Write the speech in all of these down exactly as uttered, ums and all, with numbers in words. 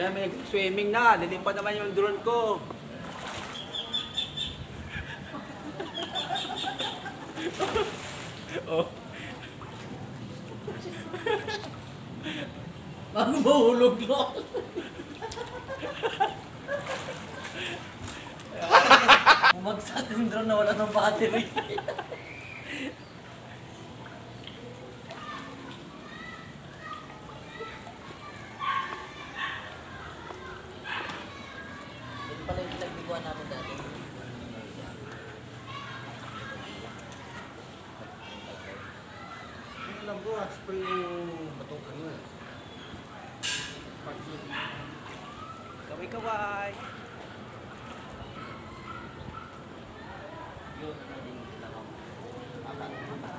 Kaya may swimming na. Lilipad naman yung drone ko. Oh. Bago mahulog lang. Bumagsak yung drone na wala ng battery. Ito pala yung pinagbigawan namin dati. Alam ko, hot spring yung batong ano eh. Kaway-kaway. Yun, hindi lang ako. Apat.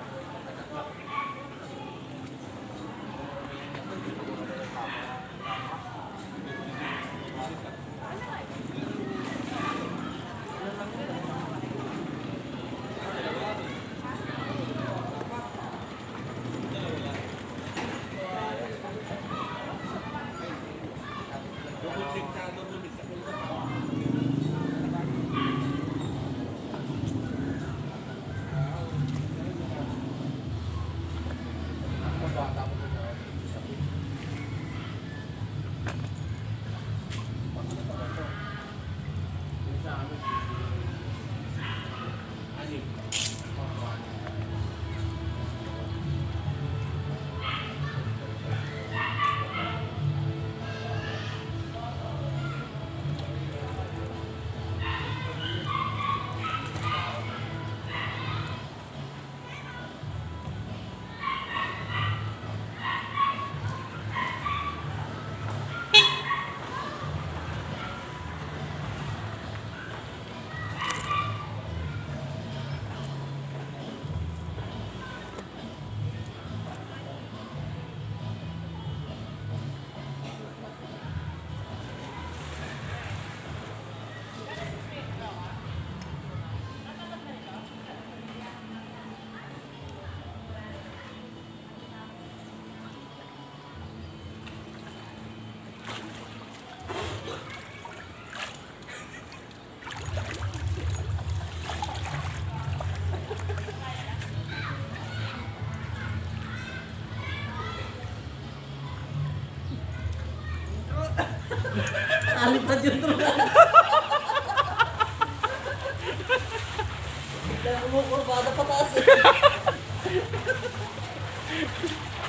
Alipad yung drone. Dahil mo kurbada pataas eh.